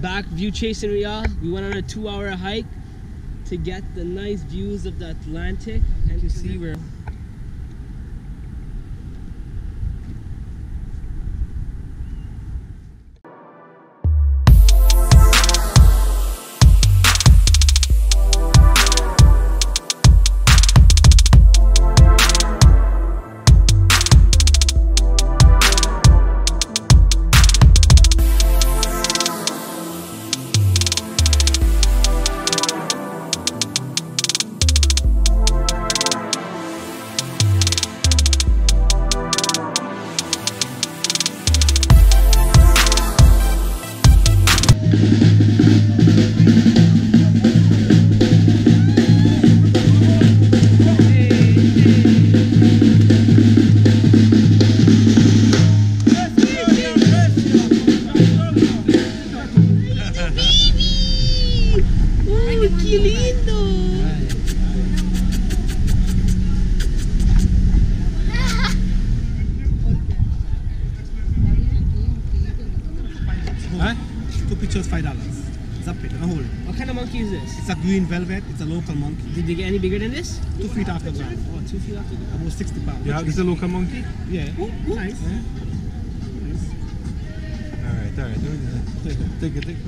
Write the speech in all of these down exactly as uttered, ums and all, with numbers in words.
back view chasing with y'all. We went on a two hour hike to get the nice views of the Atlantic, and you see we're five dollars. Zap it and hold it. What kind of monkey is this? It's a green velvet. It's a local monkey. Did they get any bigger than this? Two feet off the ground. Oh, two feet off the ground. About sixty pounds. Yeah, this is a local monkey? Yeah. Ooh, ooh. Nice. Yeah. Nice. Alright, alright. Take it, take it, take it.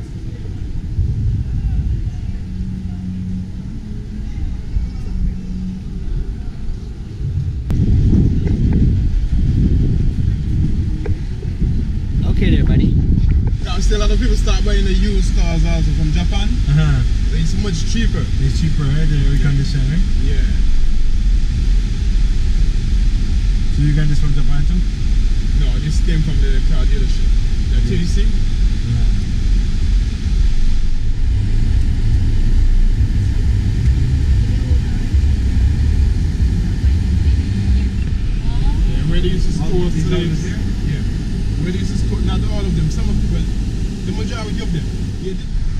Okay there, buddy. Still a lot of people start buying the used cars also from Japan. Uh-huh. It's much cheaper. It's cheaper, right? The reconditioned, right? Yeah. So you got this from Japan too? No, this came from the car dealership. The T D C. Yeah. Yeah, where they used to store slaves. Yeah. Where they used to store, not all of them, some of them, but the majority of them. Yeah.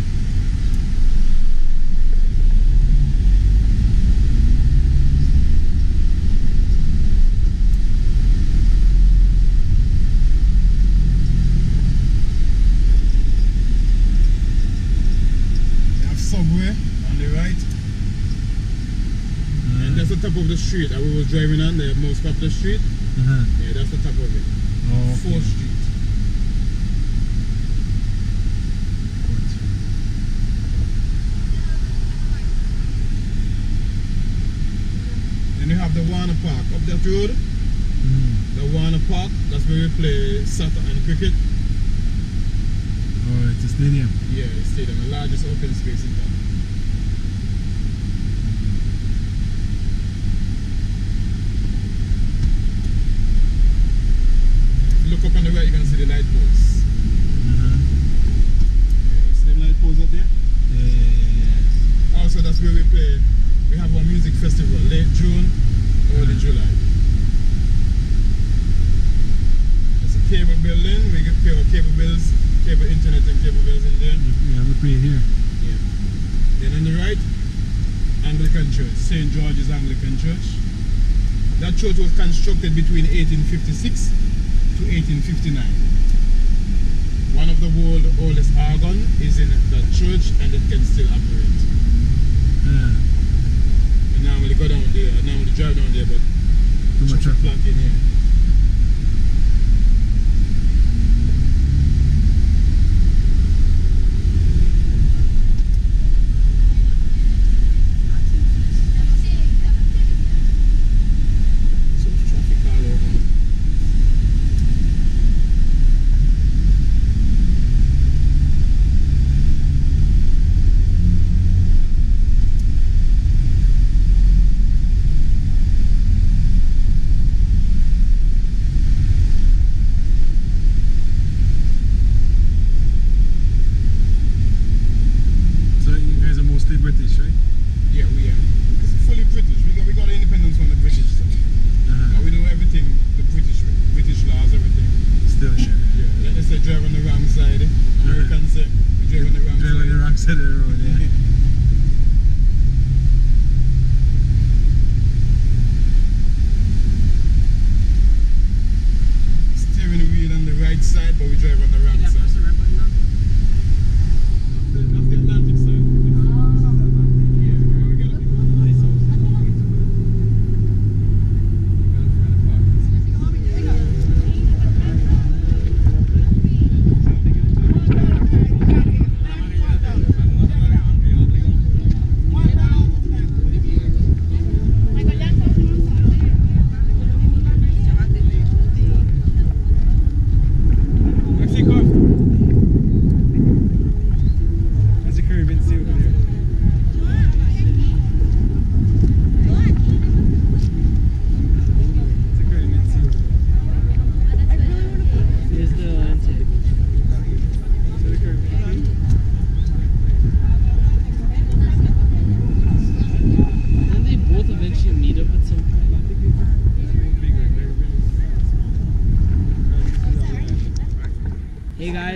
They have Subway on the right. Uh-huh. And that's the top of the street that we was driving on, the most popular street. Uh-huh. Yeah, that's the top of it. Oh, okay. fourth Street. Then you have the Warner Park up that road. Mm. The Warner Park, that's where we play soccer and cricket. Oh, it's a stadium. Yeah, the stadium, the largest open space in town. Look up on the right, you can see the light poles. Uh-huh. Yeah, see the light poles up there? Yeah, yeah, yeah, yeah. Also, that's where we play. We have our music festival, late June, early July. It's a cable building. We get pay our cable bills, cable internet and cable bills in there. Yeah, we play here. Yeah. Then on the right, Anglican Church, Saint George's Anglican Church. That church was constructed between eighteen fifty-six to eighteen fifty-nine. One of the world's oldest organ is in that church and it can still operate. Yeah. We normally go down there, I normally drive down there, but too much traffic. Plug in here. So traffic all over.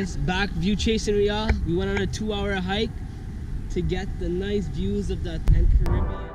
guys, back view chasing we are. We went on a two hour hike to get the nice views of that and Caribbean.